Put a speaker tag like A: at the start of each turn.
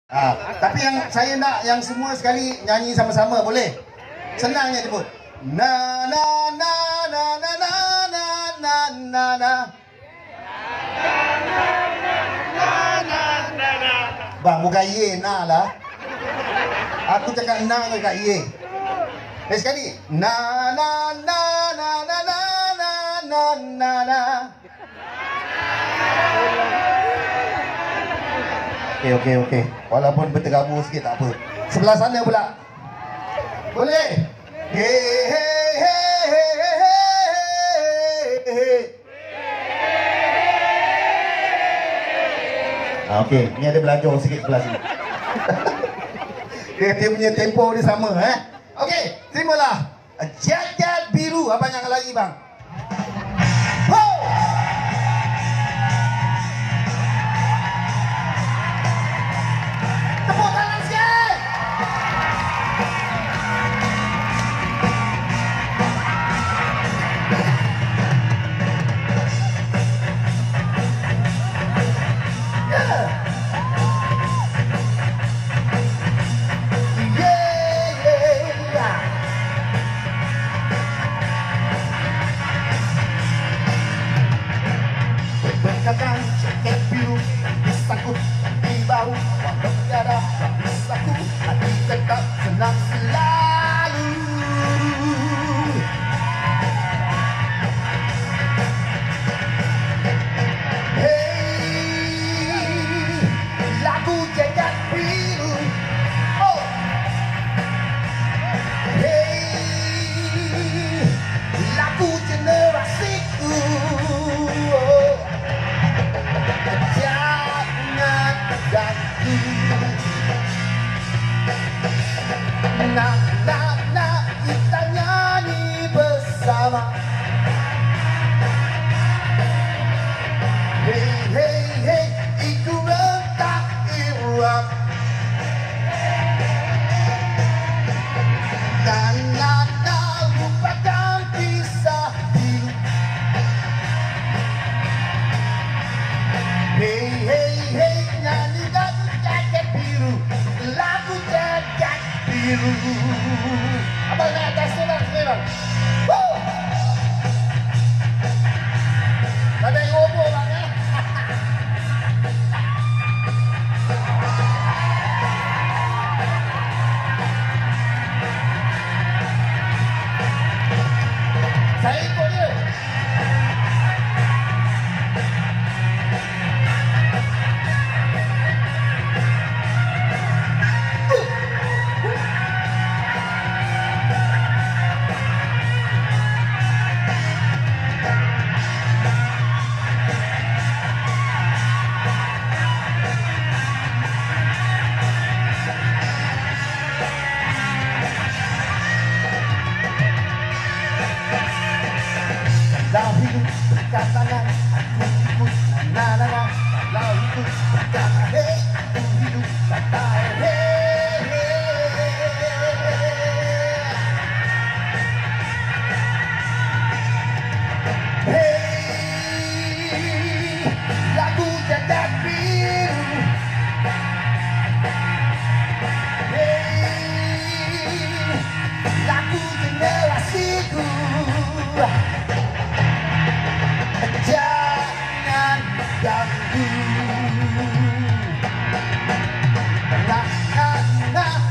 A: Tapi yang saya nak yang semua sekali nyanyi sama-sama, boleh? Senang je sebut. Na na na na na na na na na na. Bang, bukan ye na lah. Aku cakap na ke kat ye. Sekali. Na na na na na na na na na na. Okey. Walaupun berterabur sikit tak apa. Sebelah sana pula. Boleh? Hey hey hey hey hey. Okey, ni ada belajar sikit sebelah sini. Dia punya tempo dia sama Okey, terimalah. Jagat biru. Abang jangan lari bang. Ho! Tepuk tangan sikit. Berkatan jaket biru disangkut di bahu, walau tiada bisaku, hati tetap senang selalu. Hey, lagu jaket biru. Oh, hey, lagu generasiku. Nak kita nyanyi bersama. Hey, ikut rentak irama. Nak lupakan kisah hidup. Hey, nyanyi lagu jaket biru. Lagu jaket biru. Abang naik atas tu bang, sini bang. Tak ada yang ngobrol bang Saya ikut dia. Dalam hidup berkat tangan, aku ikut na-na-na. Dalam hidup berkat tangan, aku hidup kata hey, lagu jagat biru. Hey, lagu generasiku. Jangan ganggu. Nah,